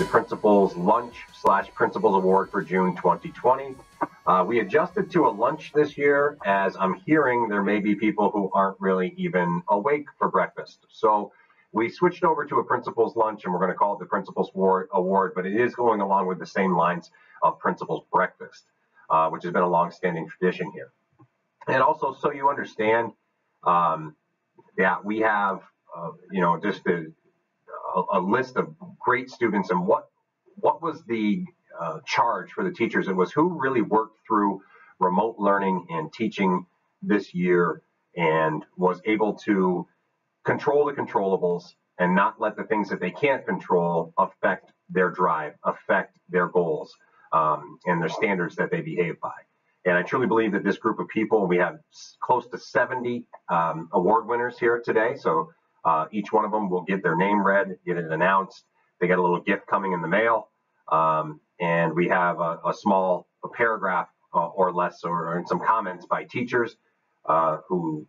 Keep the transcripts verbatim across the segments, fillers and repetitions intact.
Principal's Lunch slash Principal's Award for June twenty twenty. Uh, we adjusted to a lunch this year, as I'm hearing there may be people who aren't really even awake for breakfast. So we switched over to a Principal's Lunch, and we're going to call it the Principal's Award, but it is going along with the same lines of Principal's Breakfast, uh, which has been a long-standing tradition here. And also, so you understand, um, yeah, we have, uh, you know, just a, a list of great students, and what what was the uh, charge for the teachers? It was who really worked through remote learning and teaching this year and was able to control the controllables and not let the things that they can't control affect their drive, affect their goals, um, and their standards that they behave by. And I truly believe that this group of people, we have close to seventy um, award winners here today. So uh, each one of them will get their name read, get it announced. They get a little gift coming in the mail. Um, and we have a, a small a paragraph uh, or less, or, or some comments by teachers uh, who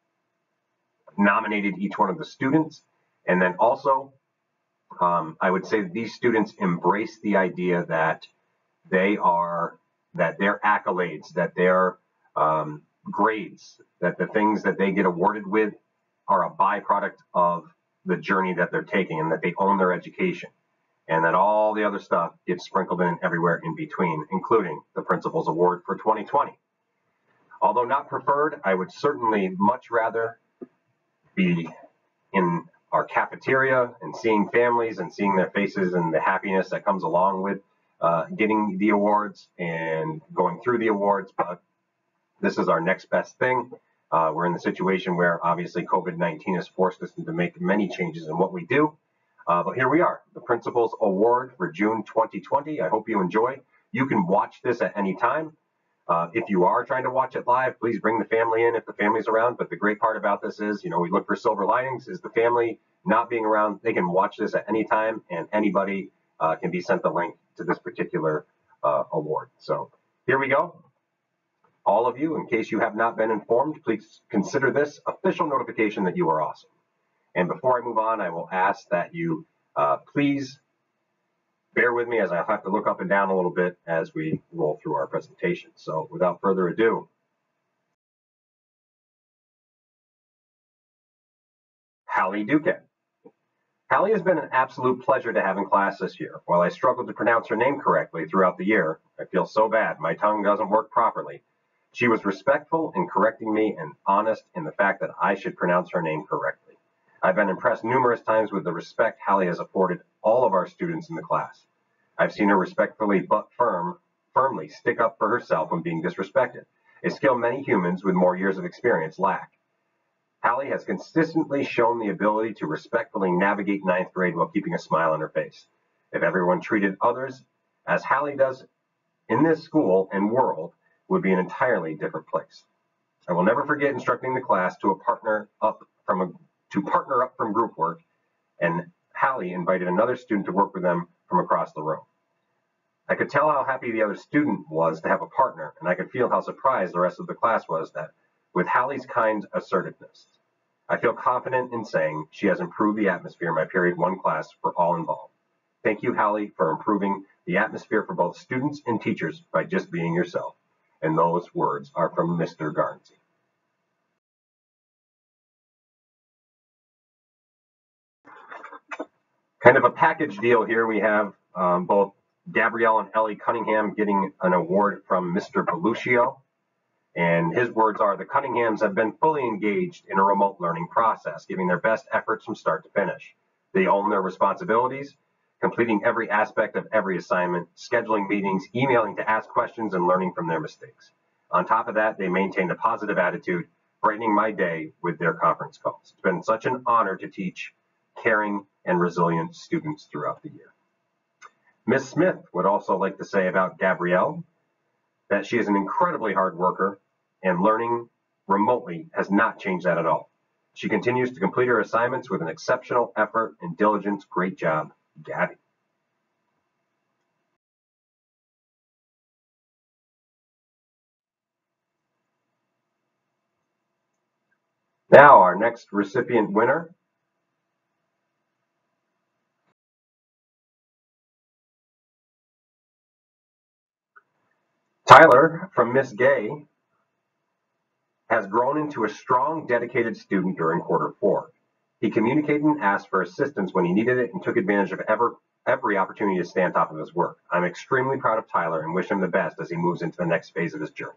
nominated each one of the students. And then also, um, I would say that these students embrace the idea that they are, that their accolades, that their um, grades, that the things that they get awarded with are a byproduct of the journey that they're taking, and that they own their education, and that all the other stuff gets sprinkled in everywhere in between, including the Principal's Award for twenty twenty. Although not preferred, I would certainly much rather be in our cafeteria and seeing families and seeing their faces and the happiness that comes along with uh, getting the awards and going through the awards. But this is our next best thing. Uh, we're in the situation where obviously COVID nineteen has forced us to make many changes in what we do. Uh, but here we are, the Principal's Award for June twenty twenty. I hope you enjoy. You can watch this at any time. Uh, if you are trying to watch it live, please bring the family in if the family's around. But the great part about this is, you know, we look for silver linings, is the family not being around, they can watch this at any time, and anybody uh, can be sent the link to this particular uh, award. So here we go. All of you, in case you have not been informed, please consider this official notification that you are awesome. And before I move on, I will ask that you uh, please bear with me as I have to look up and down a little bit as we roll through our presentation. So without further ado, Hallie Duquette. Hallie has been an absolute pleasure to have in class this year. While I struggled to pronounce her name correctly throughout the year, I feel so bad, my tongue doesn't work properly. She was respectful in correcting me and honest in the fact that I should pronounce her name correctly. I've been impressed numerous times with the respect Hallie has afforded all of our students in the class. I've seen her respectfully but firm, firmly stick up for herself when being disrespected, a skill many humans with more years of experience lack. Hallie has consistently shown the ability to respectfully navigate ninth grade while keeping a smile on her face. If everyone treated others as Hallie does in this school and world, would be an entirely different place. I will never forget instructing the class to a partner up from a, to partner up from group work, and Hallie invited another student to work with them from across the room. I could tell how happy the other student was to have a partner, and I could feel how surprised the rest of the class was that with Hallie's kind assertiveness. I feel confident in saying she has improved the atmosphere in my period one class for all involved. Thank you, Hallie, for improving the atmosphere for both students and teachers by just being yourself. And those words are from Mister Garnsey. Kind of a package deal here. We have um, both Gabrielle and Ellie Cunningham getting an award from Mister Beluccio. And his words are, the Cunninghams have been fully engaged in a remote learning process, giving their best efforts from start to finish. They own their responsibilities, completing every aspect of every assignment, scheduling meetings, emailing to ask questions, and learning from their mistakes. On top of that, they maintained a positive attitude, brightening my day with their conference calls. It's been such an honor to teach caring and resilient students throughout the year. Miz Smith would also like to say about Gabrielle that she is an incredibly hard worker, and learning remotely has not changed that at all. She continues to complete her assignments with an exceptional effort and diligence. Great job, Gabby. Now, our next recipient winner Tyler from Miss Gay has grown into a strong, dedicated student during quarter four. He communicated and asked for assistance when he needed it and took advantage of ever, every opportunity to stay on top of his work. I'm extremely proud of Tyler and wish him the best as he moves into the next phase of his journey.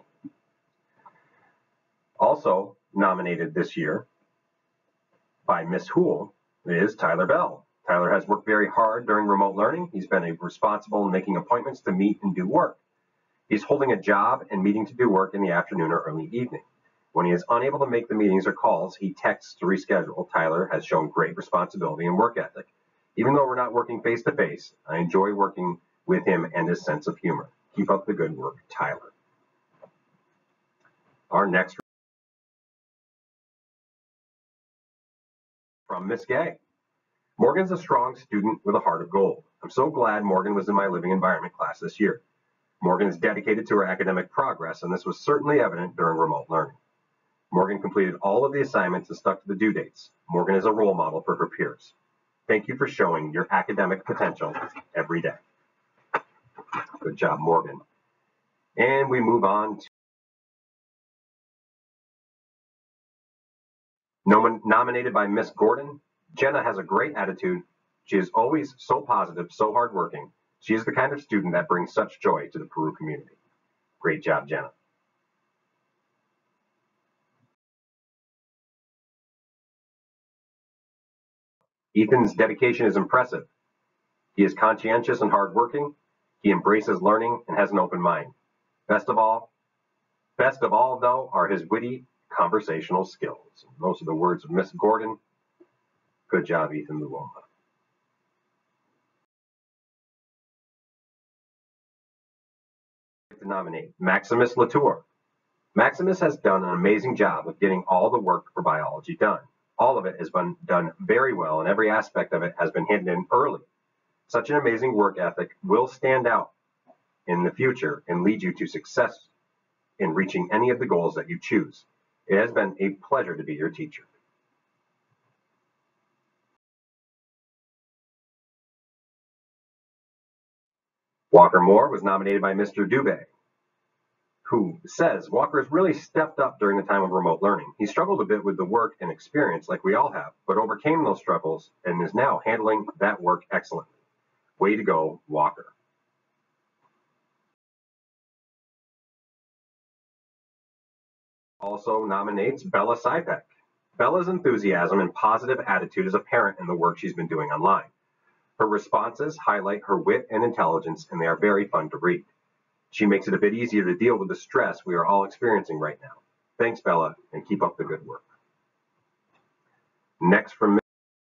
Also nominated this year by Miss Hool is Tyler Bell. Tyler has worked very hard during remote learning. He's been responsible in making appointments to meet and do work. He's holding a job and meeting to do work in the afternoon or early evening. When he is unable to make the meetings or calls, he texts to reschedule. Tyler has shown great responsibility and work ethic. Even though we're not working face to face, I enjoy working with him and his sense of humor. Keep up the good work, Tyler. Our next from Miss Gay. Morgan's a strong student with a heart of gold. I'm so glad Morgan was in my living environment class this year. Morgan is dedicated to her academic progress, and this was certainly evident during remote learning. Morgan completed all of the assignments and stuck to the due dates. Morgan is a role model for her peers. Thank you for showing your academic potential every day. Good job, Morgan. And we move on to nominated by Miss Gordon. Jenna has a great attitude. She is always so positive, so hardworking. She is the kind of student that brings such joy to the Peru community. Great job, Jenna. Ethan's dedication is impressive. He is conscientious and hardworking. He embraces learning and has an open mind. Best of all, best of all, though, are his witty conversational skills. Those are the words of Miss Gordon. Good job, Ethan Luoma. To nominate Maximus Latour. Maximus has done an amazing job of getting all the work for biology done. All of it has been done very well, and every aspect of it has been hidden in early. Such an amazing work ethic will stand out in the future and lead you to success in reaching any of the goals that you choose. It has been a pleasure to be your teacher. Walker Moore was nominated by Mister Dubé, who says Walker has really stepped up during the time of remote learning. He struggled a bit with the work and experience like we all have, but overcame those struggles and is now handling that work excellently. Way to go, Walker. Also nominates Bella Sipek. Bella's enthusiasm and positive attitude is apparent in the work she's been doing online. Her responses highlight her wit and intelligence, and they are very fun to read. She makes it a bit easier to deal with the stress we are all experiencing right now. Thanks, Bella, and keep up the good work. Next from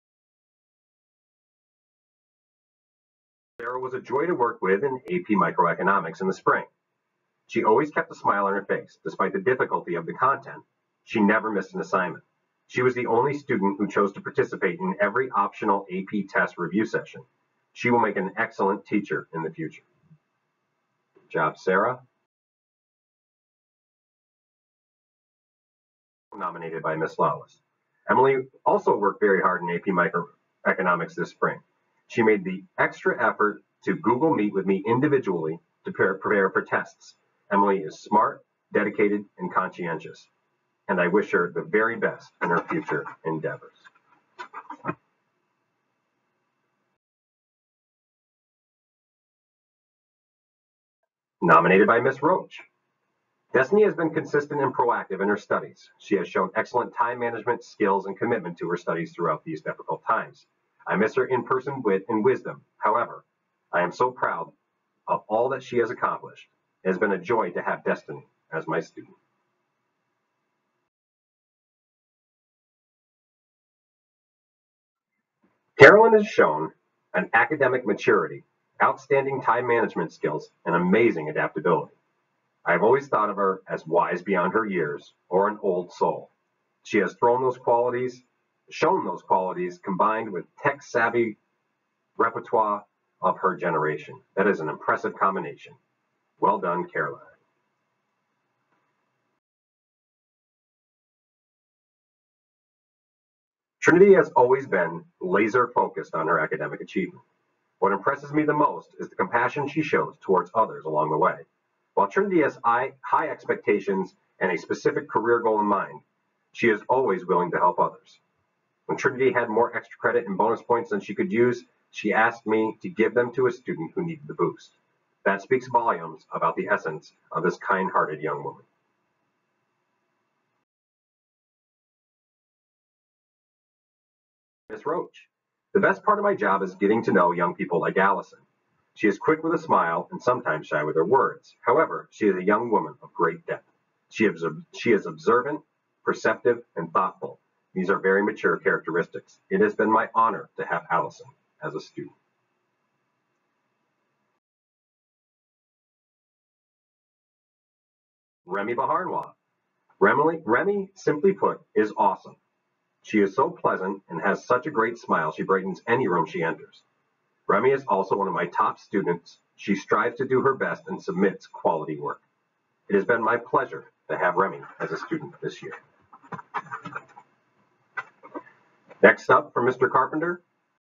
Sarah was a joy to work with in A P Microeconomics in the spring. She always kept a smile on her face, despite the difficulty of the content. She never missed an assignment. She was the only student who chose to participate in every optional A P test review session. She will make an excellent teacher in the future. Good job, Sarah. Nominated by Miss Lawless. Emily also worked very hard in A P Microeconomics this spring. She made the extra effort to Google Meet with me individually to prepare for tests. Emily is smart, dedicated, and conscientious, and I wish her the very best in her future endeavors. Nominated by Miss Roach. Destiny has been consistent and proactive in her studies. She has shown excellent time management skills and commitment to her studies throughout these difficult times. I miss her in-person wit and wisdom. However, I am so proud of all that she has accomplished. It has been a joy to have Destiny as my student. Carolyn has shown an academic maturity, outstanding time management skills, and amazing adaptability. I have always thought of her as wise beyond her years or an old soul. She has thrown those qualities, shown those qualities combined with tech-savvy repertoire of her generation. That is an impressive combination. Well done, Caroline. Trinity has always been laser focused on her academic achievement. What impresses me the most is the compassion she shows towards others along the way. While Trinity has high, high expectations and a specific career goal in mind, she is always willing to help others. When Trinity had more extra credit and bonus points than she could use, she asked me to give them to a student who needed the boost. That speaks volumes about the essence of this kind-hearted young woman. Miss Roach. The best part of my job is getting to know young people like Allison. She is quick with a smile and sometimes shy with her words. However, she is a young woman of great depth. She is, she is observant, perceptive, and thoughtful. These are very mature characteristics. It has been my honor to have Allison as a student. Remy Baharnwa. Remy, Remy, simply put, is awesome. She is so pleasant and has such a great smile, she brightens any room she enters. Remy is also one of my top students. She strives to do her best and submits quality work. It has been my pleasure to have Remy as a student this year. Next up for Mister Carpenter,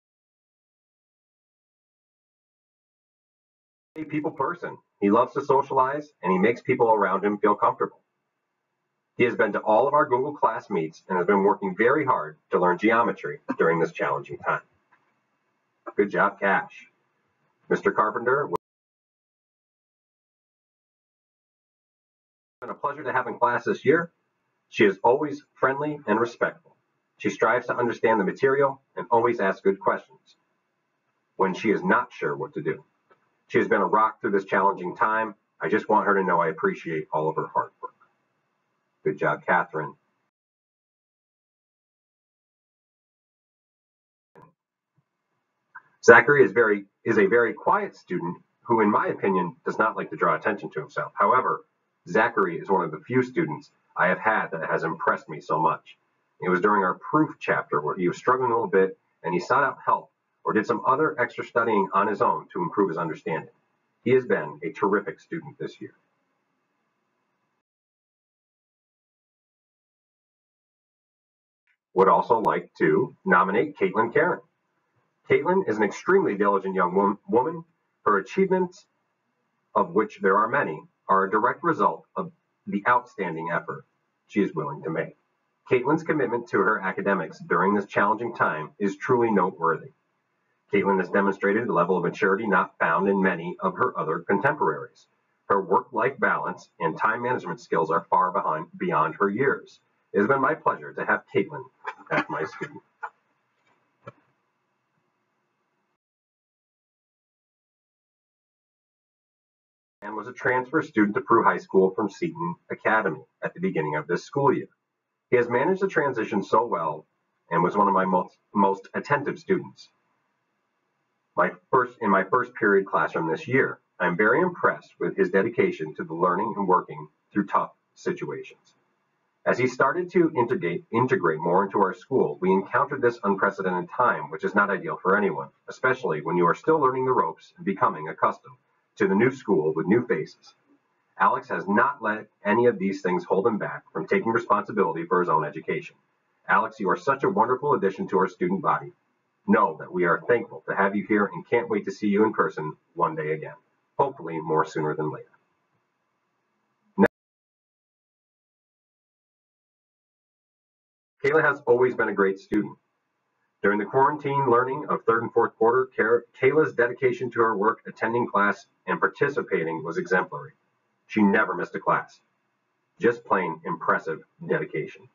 a people person. He loves to socialize and he makes people around him feel comfortable. He has been to all of our Google Class meets and has been working very hard to learn geometry during this challenging time. Good job, Cash. Mister Carpenter, it's been a pleasure to have in class this year. She is always friendly and respectful. She strives to understand the material and always asks good questions when she is not sure what to do. She has been a rock through this challenging time. I just want her to know I appreciate all of her hard work. Good job, Catherine. Zachary is very is a very quiet student who, in my opinion, does not like to draw attention to himself. However, Zachary is one of the few students I have had that has impressed me so much. It was during our proof chapter where he was struggling a little bit and he sought out help or did some other extra studying on his own to improve his understanding. He has been a terrific student this year. Would also like to nominate Caitlin Karen. Caitlin is an extremely diligent young woman. Her achievements, of which there are many, are a direct result of the outstanding effort she is willing to make. Caitlin's commitment to her academics during this challenging time is truly noteworthy. Caitlin has demonstrated a level of maturity not found in many of her other contemporaries. Her work-life balance and time management skills are far behind, beyond her years. It has been my pleasure to have Caitlin as my student. And was a transfer student to Peru High School from Seton Academy at the beginning of this school year. He has managed the transition so well and was one of my most, most attentive students. My first in my first period classroom this year, I'm very impressed with his dedication to the learning and working through tough situations. As he started to integrate, integrate more into our school, we encountered this unprecedented time, which is not ideal for anyone, especially when you are still learning the ropes and becoming accustomed to the new school with new faces. Alex has not let any of these things hold him back from taking responsibility for his own education. Alex, you are such a wonderful addition to our student body. Know that we are thankful to have you here and can't wait to see you in person one day again, hopefully more sooner than later. Kayla has always been a great student. During the quarantine learning of third and fourth quarter, Kayla's dedication to her work, attending class, and participating was exemplary. She never missed a class. Just plain impressive dedication.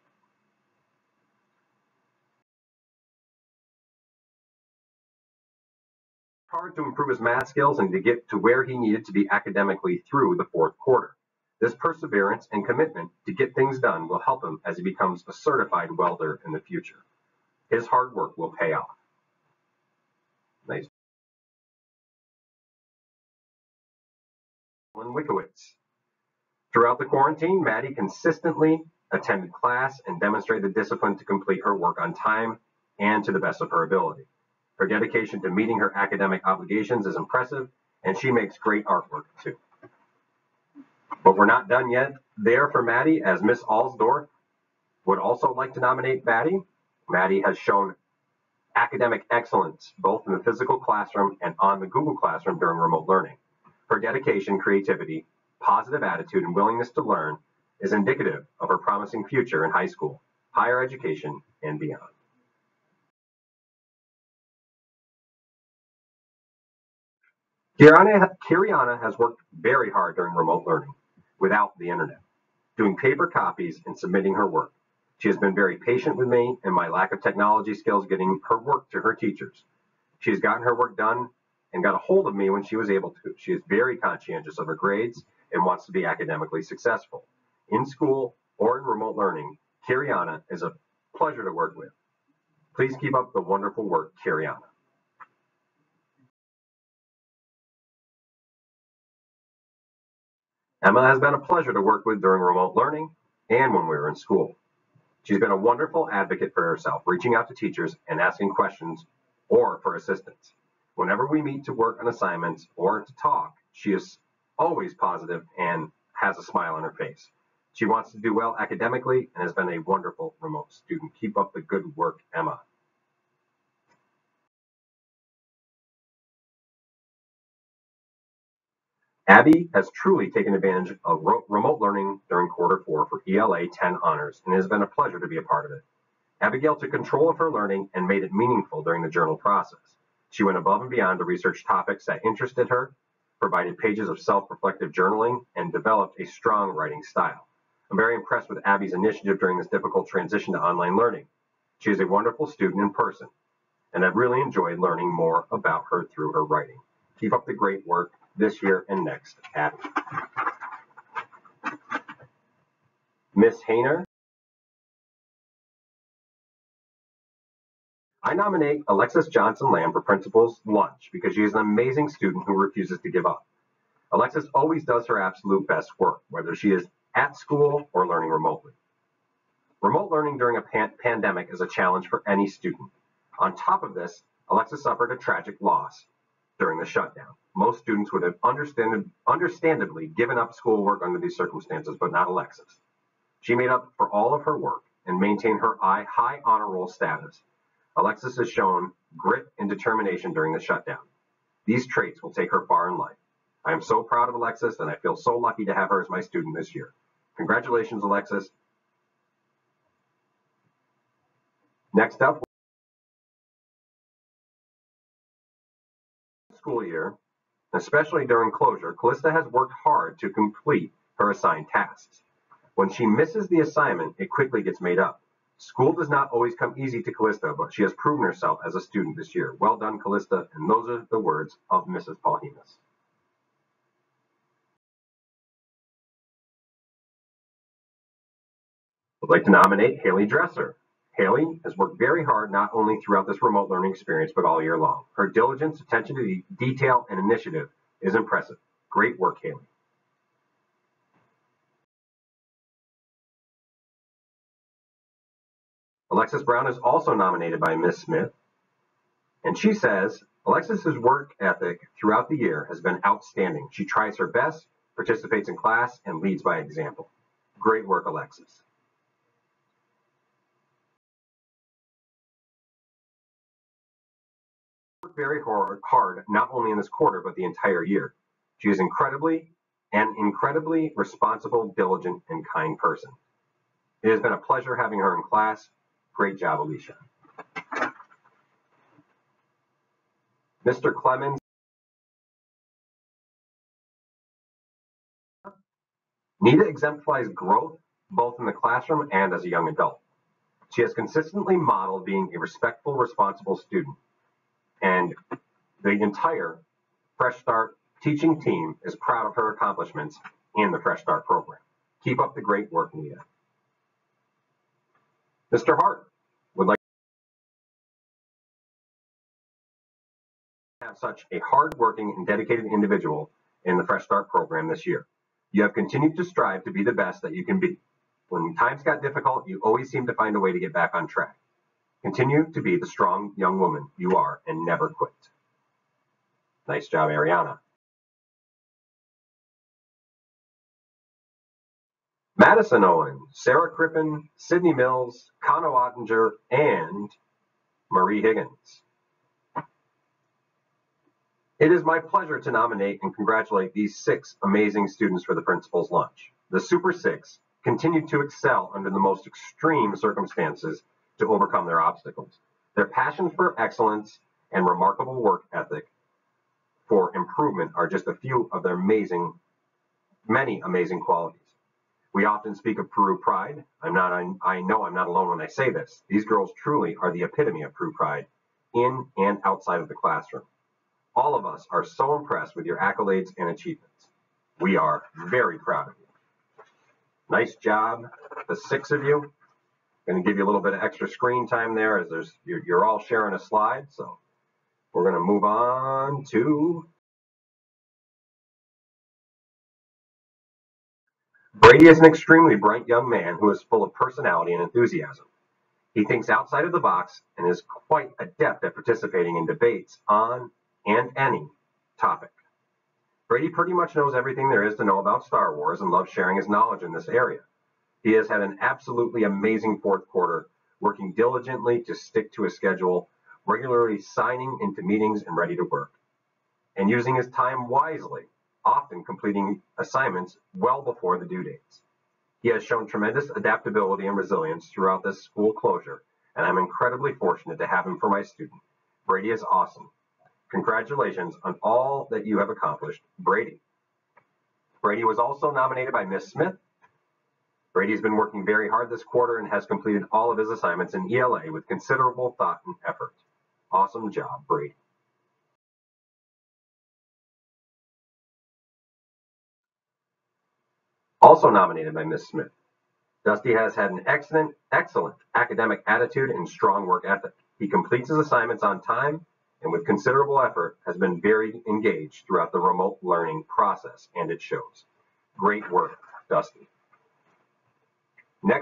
Hard to improve his math skills and to get to where he needed to be academically through the fourth quarter. This perseverance and commitment to get things done will help him as he becomes a certified welder in the future. His hard work will pay off. Nice. Lynn Wikowitz. Throughout the quarantine, Maddie consistently attended class and demonstrated the discipline to complete her work on time and to the best of her ability. Her dedication to meeting her academic obligations is impressive, and she makes great artwork too. But we're not done yet there for Maddie, as Miss Alsdorf would also like to nominate Maddie. Maddie has shown academic excellence both in the physical classroom and on the Google Classroom during remote learning. Her dedication, creativity, positive attitude, and willingness to learn is indicative of her promising future in high school, higher education, and beyond. Kiriana, Kiriana has worked very hard during remote learning without the internet, doing paper copies and submitting her work. She has been very patient with me and my lack of technology skills getting her work to her teachers. She has gotten her work done and got a hold of me when she was able to. She is very conscientious of her grades and wants to be academically successful. In school or in remote learning, Kiriana is a pleasure to work with. Please keep up the wonderful work, Kiriana. Emma has been a pleasure to work with during remote learning and when we were in school. She's been a wonderful advocate for herself, reaching out to teachers and asking questions or for assistance. Whenever we meet to work on assignments or to talk, she is always positive and has a smile on her face. She wants to do well academically and has been a wonderful remote student. Keep up the good work, Emma. Abby has truly taken advantage of remote learning during quarter four for E L A ten honors, and it has been a pleasure to be a part of it. Abigail took control of her learning and made it meaningful during the journal process. She went above and beyond to research topics that interested her, provided pages of self-reflective journaling, and developed a strong writing style. I'm very impressed with Abby's initiative during this difficult transition to online learning. She is a wonderful student in person, and I've really enjoyed learning more about her through her writing. Keep up the great work this year and next, Abby. Miss Hayner, I nominate Alexis Johnson Lamb for Principal's Lunch because she is an amazing student who refuses to give up. Alexis always does her absolute best work, whether she is at school or learning remotely. Remote learning during a pan- pandemic is a challenge for any student. On top of this, Alexis suffered a tragic loss during the shutdown. Most students would have understand- understandably given up schoolwork under these circumstances, but not Alexis. She made up for all of her work and maintained her high honor roll status. Alexis has shown grit and determination during the shutdown. These traits will take her far in life. I am so proud of Alexis, and I feel so lucky to have her as my student this year. Congratulations, Alexis. Next up, school year, especially during closure, Callista has worked hard to complete her assigned tasks. When she misses the assignment, it quickly gets made up. School does not always come easy to Callista, but she has proven herself as a student this year. Well done, Callista, and those are the words of Missus Paulhinas. I'd like to nominate Haley Dresser. Haley has worked very hard not only throughout this remote learning experience, but all year long. Her diligence, attention to de- detail, and initiative is impressive. Great work, Haley. Alexis Brown is also nominated by Miz Smith, and she says, Alexis's work ethic throughout the year has been outstanding. She tries her best, participates in class, and leads by example. Great work, Alexis. Worked very hard, hard, not only in this quarter, but the entire year. She is incredibly an incredibly responsible, diligent, and kind person. It has been a pleasure having her in class. Great job, Alicia. Mister Clemens, Nita exemplifies growth both in the classroom and as a young adult. She has consistently modeled being a respectful, responsible student, and the entire Fresh Start teaching team is proud of her accomplishments in the Fresh Start program. Keep up the great work, Nita. Mister Hart would like to have such a hardworking and dedicated individual in the Fresh Start program this year. You have continued to strive to be the best that you can be. When times got difficult, you always seemed to find a way to get back on track. Continue to be the strong young woman you are and never quit. Nice job, Ariana. Madison Owen, Sarah Crippen, Sydney Mills, Connor Ottinger, and Marie Higgins. It is my pleasure to nominate and congratulate these six amazing students for the Principal's Lunch. The Super Six continued to excel under the most extreme circumstances to overcome their obstacles. Their passion for excellence and remarkable work ethic for improvement are just a few of their amazing, many amazing qualities. We often speak of Peru pride. I'm not, I, I know I'm not alone when I say this. These girls truly are the epitome of Peru pride in and outside of the classroom. All of us are so impressed with your accolades and achievements. We are very proud of you. Nice job, the six of you. Going to give you a little bit of extra screen time there as there's you're, you're all sharing a slide. So we're going to move on to Brady is an extremely bright young man who is full of personality and enthusiasm. He thinks outside of the box and is quite adept at participating in debates on and any topic. Brady pretty much knows everything there is to know about Star Wars and loves sharing his knowledge in this area. He has had an absolutely amazing fourth quarter, working diligently to stick to his schedule, regularly signing into meetings and ready to work, and using his time wisely, often completing assignments well before the due dates. He has shown tremendous adaptability and resilience throughout this school closure, and I'm incredibly fortunate to have him for my student. Brady is awesome. Congratulations on all that you have accomplished, Brady. Brady was also nominated by Miz Smith. Brady's been working very hard this quarter and has completed all of his assignments in E L A with considerable thought and effort. Awesome job, Brady. Also nominated by Miz Smith. Dusty has had an excellent, excellent academic attitude and strong work ethic. He completes his assignments on time and with considerable effort has been very engaged throughout the remote learning process, and it shows. Great work, Dusty. Next,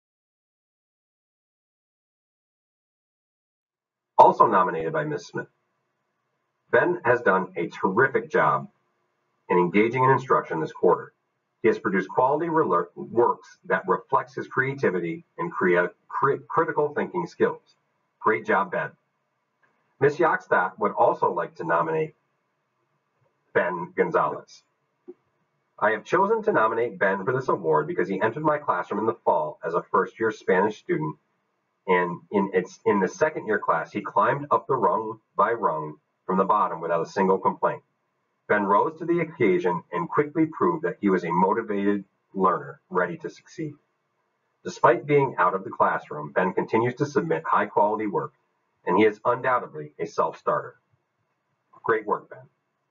also nominated by Miz Smith. Ben has done a terrific job in engaging in instruction this quarter. He has produced quality works that reflects his creativity and crea- cri- critical thinking skills. Great job, Ben. Miz Yakstadt would also like to nominate Ben Gonzalez. I have chosen to nominate Ben for this award because he entered my classroom in the fall as a first-year Spanish student, and in, its, in the second-year class, he climbed up the rung by rung from the bottom without a single complaint. Ben rose to the occasion and quickly proved that he was a motivated learner ready to succeed. Despite being out of the classroom, Ben continues to submit high-quality work, and he is undoubtedly a self-starter. Great work, Ben.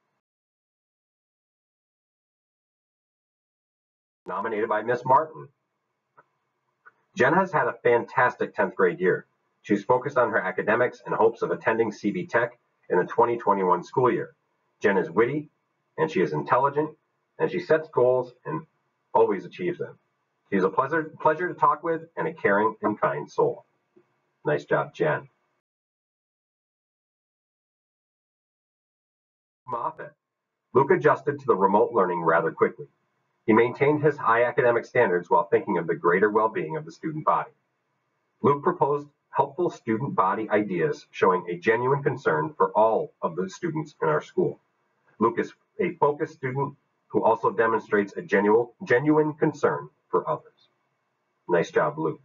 Nominated by Miz Martin. Jen has had a fantastic tenth grade year. She's focused on her academics and hopes of attending C B Tech in the twenty twenty-one school year. Jen is witty, and she is intelligent, and she sets goals and always achieves them. She's a pleasure, pleasure to talk with and a caring and kind soul. Nice job, Jen. Moffat. Luke adjusted to the remote learning rather quickly. He maintained his high academic standards while thinking of the greater well-being of the student body. Luke proposed helpful student body ideas showing a genuine concern for all of the students in our school. Luke is a focused student who also demonstrates a genuine, genuine concern for others. Nice job, Luke.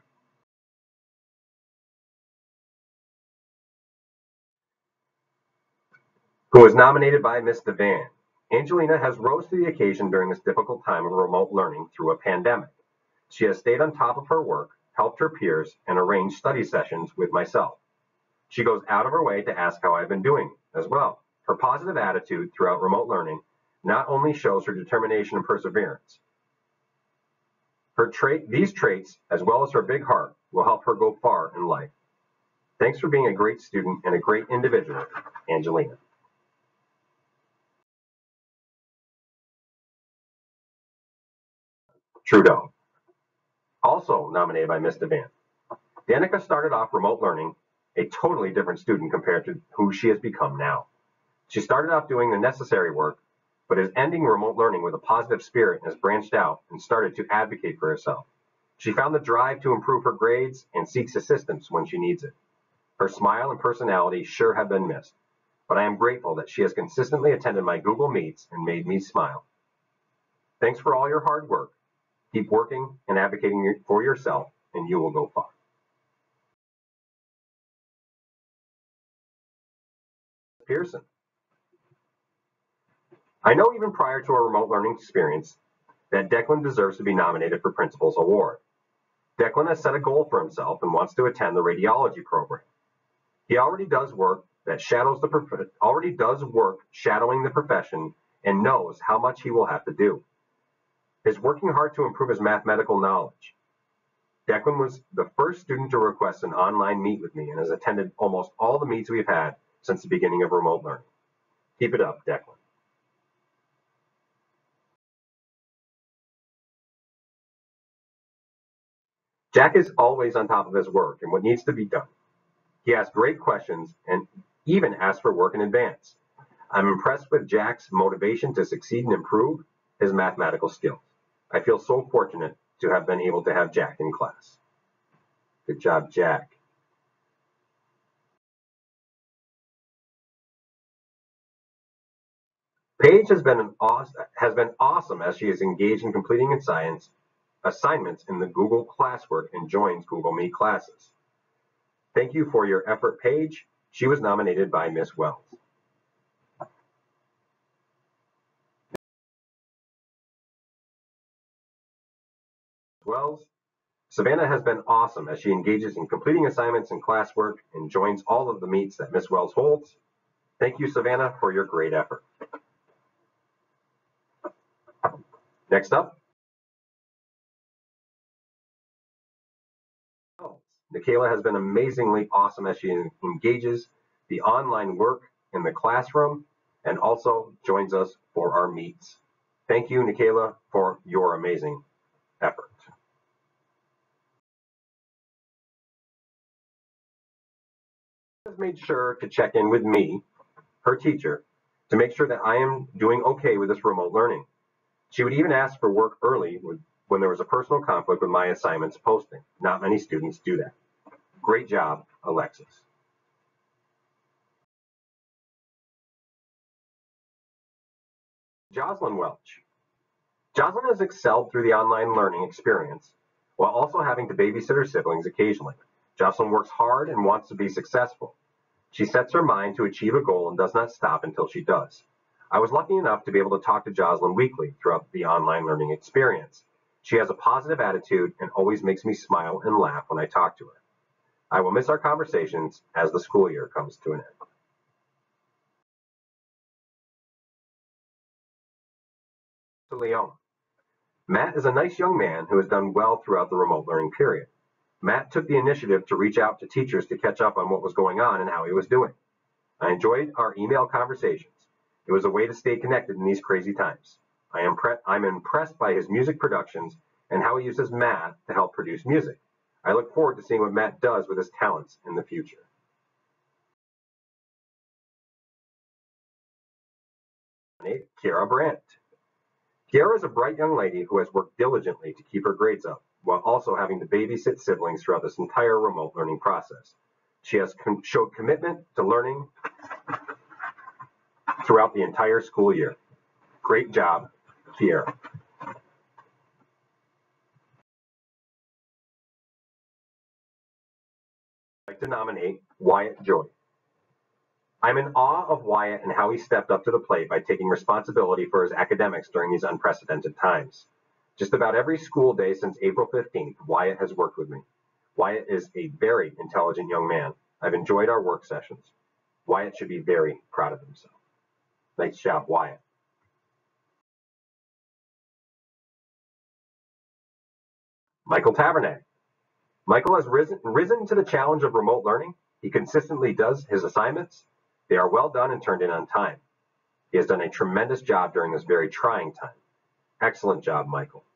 Who was nominated by Miz Devan. Angelina has rose to the occasion during this difficult time of remote learning through a pandemic. She has stayed on top of her work, helped her peers, and arranged study sessions with myself. She goes out of her way to ask how I've been doing as well. Her positive attitude throughout remote learning not only shows her determination and perseverance. Her trait, these traits, as well as her big heart, will help her go far in life. Thanks for being a great student and a great individual, Angelina. Trudeau. Also nominated by Miz Devan. Danica started off remote learning a totally different student compared to who she has become now. She started off doing the necessary work, but is ending remote learning with a positive spirit and has branched out and started to advocate for herself. She found the drive to improve her grades and seeks assistance when she needs it. Her smile and personality sure have been missed. but I am grateful that she has consistently attended my Google Meets and made me smile. Thanks for all your hard work. Keep working and advocating for yourself, and you will go far. Pearson. I know even prior to our remote learning experience that Declan deserves to be nominated for Principal's Award. Declan has set a goal for himself and wants to attend the radiology program. He already does work that shadows the prof- already does work shadowing the profession and knows how much he will have to do. He's working hard to improve his mathematical knowledge. Declan was the first student to request an online meet with me and has attended almost all the meets we've had since the beginning of remote learning. Keep it up, Declan. Jack is always on top of his work and what needs to be done. He asks great questions and even asks for work in advance. I'm impressed with Jack's motivation to succeed and improve his mathematical skills. I feel so fortunate to have been able to have Jack in class. Good job, Jack. Paige has been an awesome, has been awesome as she is engaged in completing science assignments in the Google classwork and joins Google Meet classes. Thank you for your effort, Paige. She was nominated by Miss Wells. Wells, Savannah has been awesome as she engages in completing assignments and classwork and joins all of the meets that Miss Wells holds. Thank you, Savannah, for your great effort. Next up, Nikayla has been amazingly awesome as she engages the online work in the classroom and also joins us for our meets. Thank you, Nikayla, for your amazing effort. She has made sure to check in with me, her teacher, to make sure that I am doing okay with this remote learning. She would even ask for work early when there was a personal conflict with my assignments posting. Not many students do that. Great job, Alexis. Jocelyn Welch. Jocelyn has excelled through the online learning experience while also having to babysit her siblings occasionally. Jocelyn works hard and wants to be successful. She sets her mind to achieve a goal and does not stop until she does. I was lucky enough to be able to talk to Jocelyn weekly throughout the online learning experience. She has a positive attitude and always makes me smile and laugh when I talk to her. I will miss our conversations as the school year comes to an end. To Leon. Matt is a nice young man who has done well throughout the remote learning period. Matt took the initiative to reach out to teachers to catch up on what was going on and how he was doing. I enjoyed our email conversations. It was a way to stay connected in these crazy times. I am pre- I'm impressed by his music productions and how he uses math to help produce music. I look forward to seeing what Matt does with his talents in the future. Kiara Brandt. Kiara is a bright young lady who has worked diligently to keep her grades up, while also having to babysit siblings throughout this entire remote learning process. She has com- showed commitment to learning throughout the entire school year. Great job, Kiara. I'd like to nominate Wyatt Joy. I'm in awe of Wyatt and how he stepped up to the plate by taking responsibility for his academics during these unprecedented times. Just about every school day since April fifteenth, Wyatt has worked with me. Wyatt is a very intelligent young man. I've enjoyed our work sessions. Wyatt should be very proud of himself. Nice job, Wyatt. Michael Tavernet. Michael has risen, risen to the challenge of remote learning. He consistently does his assignments. They are well done and turned in on time. He has done a tremendous job during this very trying time. Excellent job, Michael.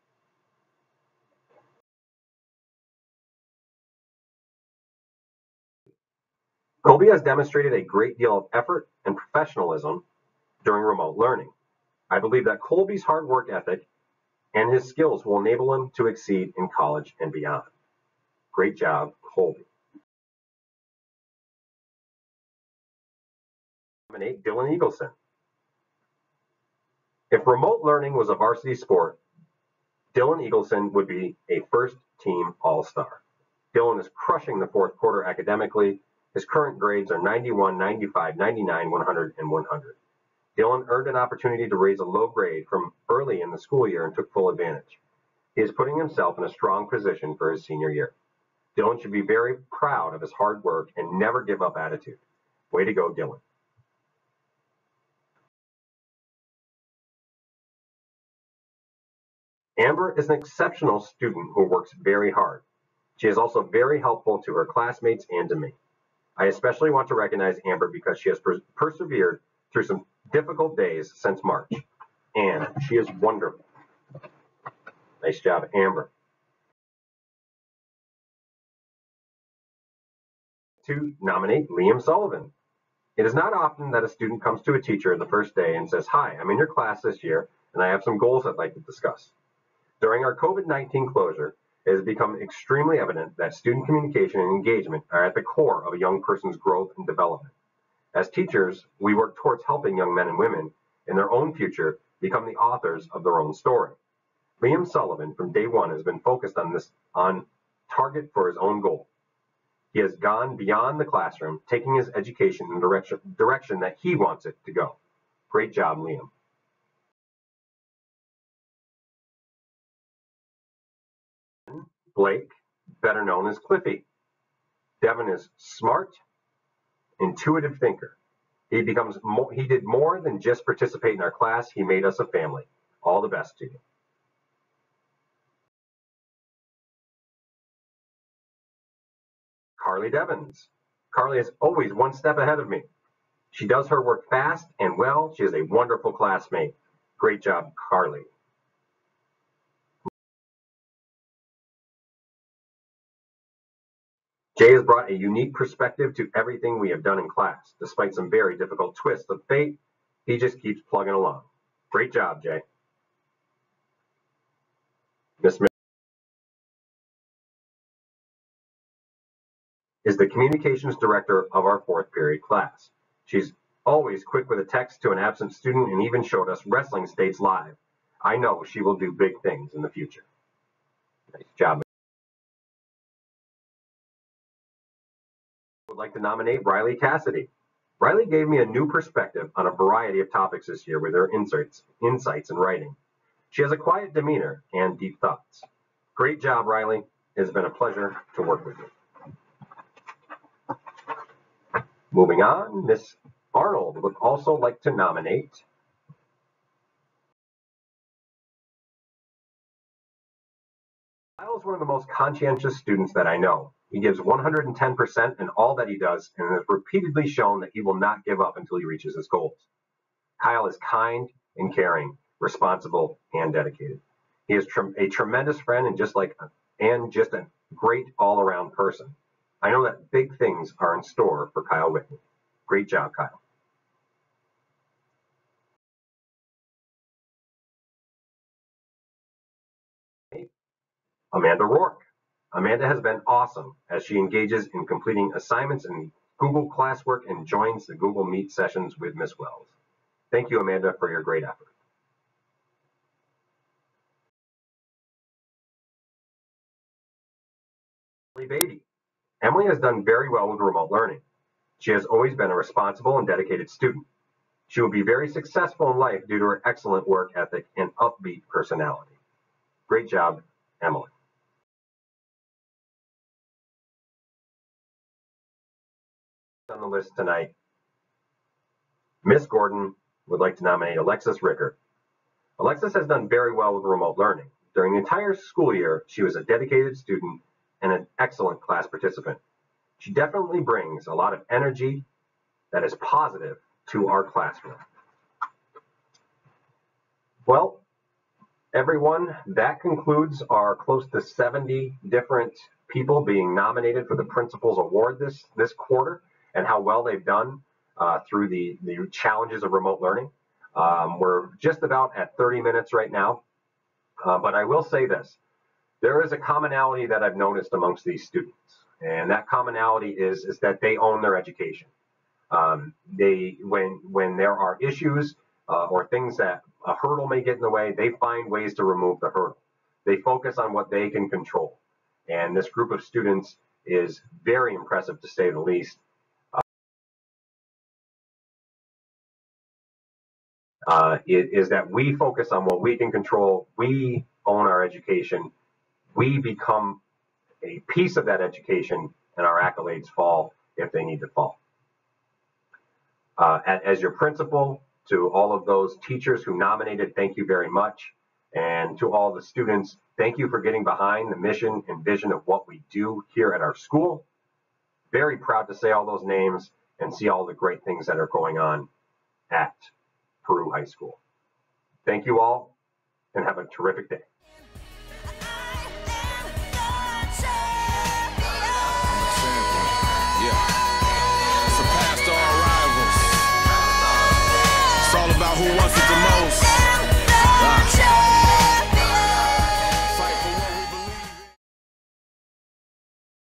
Colby has demonstrated a great deal of effort and professionalism during remote learning. I believe that Colby's hard work ethic and his skills will enable him to exceed in college and beyond. Great job, Colby. Nominate Dylan Eagleson. If remote learning was a varsity sport, Dylan Eagleson would be a first-team All-Star. Dylan is crushing the fourth quarter academically. His current grades are ninety-one, ninety-five, ninety-nine, one hundred, and one hundred. Dylan earned an opportunity to raise a low grade from early in the school year and took full advantage. He is putting himself in a strong position for his senior year. Dylan should be very proud of his hard work and never give up attitude. Way to go, Dylan. Amber is an exceptional student who works very hard. She is also very helpful to her classmates and to me. I especially want to recognize Amber because she has per- persevered through some difficult days since March, and she is wonderful. Nice job, Amber. To nominate Liam Sullivan. It is not often that a student comes to a teacher the first day and says, "Hi, I'm in your class this year, and I have some goals I'd like to discuss." During our COVID nineteen closure, it has become extremely evident that student communication and engagement are at the core of a young person's growth and development. As teachers, we work towards helping young men and women in their own future become the authors of their own story. Liam Sullivan, from day one, has been focused on this on target for his own goal. He has gone beyond the classroom, taking his education in the direction, direction that he wants it to go. Great job, Liam. Blake, better known as Cliffy. Devin is smart, intuitive thinker. He becomes more, he did more than just participate in our class. He made us a family. All the best to you. Carly Devins. Carly is always one step ahead of me. She does her work fast and well. She is a wonderful classmate. Great job, Carly. Jay has brought a unique perspective to everything we have done in class. Despite some very difficult twists of fate, he just keeps plugging along. Great job, Jay. Miss is the communications director of our fourth period class. She's always quick with a text to an absent student and even showed us wrestling states live. I know she will do big things in the future. Nice job. I would like to nominate Riley Cassidy. Riley gave me a new perspective on a variety of topics this year with her insights, insights in writing. She has a quiet demeanor and deep thoughts. Great job, Riley. It has been a pleasure to work with you. Moving on, Miss Arnold would also like to nominate Kyle is one of the most conscientious students that I know. He gives one hundred ten percent in all that he does and has repeatedly shown that he will not give up until he reaches his goals. Kyle is kind and caring, responsible, and dedicated. He is tre- a tremendous friend and just like and just a great all-around person. I know that big things are in store for Kyle Whitney. Great job, Kyle. Amanda Rourke. Amanda has been awesome as she engages in completing assignments in Google classwork and joins the Google Meet sessions with Miss Wells. Thank you, Amanda, for your great effort. Emily Beatty. Emily has done very well with remote learning. She has always been a responsible and dedicated student. She will be very successful in life due to her excellent work ethic and upbeat personality. Great job, Emily. On the list tonight, Miss Gordon would like to nominate Alexis Ricker. Alexis has done very well with remote learning. During the entire school year, she was a dedicated student and an excellent class participant. She definitely brings a lot of energy that is positive to our classroom. Well, everyone, that concludes our close to seventy different people being nominated for the Principals Award this, this quarter and how well they've done uh, through the, the challenges of remote learning. Um, we're just about at thirty minutes right now, uh, but I will say this. There is a commonality that I've noticed amongst these students, and that commonality is, is that they own their education. Um, they when when there are issues uh, or things that a hurdle may get in the way, they find ways to remove the hurdle. They focus on what they can control. And this group of students is very impressive, to say the least. Uh, it, is that we focus on what we can control. We own our education. We become a piece of that education, and our accolades fall if they need to fall. Uh, as your principal, to all of those teachers who nominated, thank you very much. And to all the students, thank you for getting behind the mission and vision of what we do here at our school. Very proud to say all those names and see all the great things that are going on at Peru High School. Thank you all, and have a terrific day. It's all about who wants it the most.